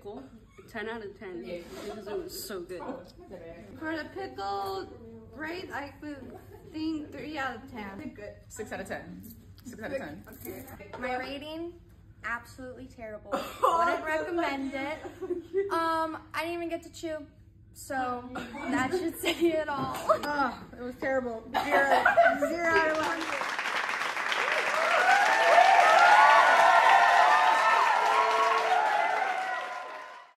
pickle, 10 out of 10 because it was so good. For the pickle, rate, I would think 3 out of 10. Good. 6 out of 10. 6 out of 10. Okay. My rating, absolutely terrible. Wouldn't recommend it. I didn't even get to chew, so that should say it all. Oh, it was terrible. 0 out of 100.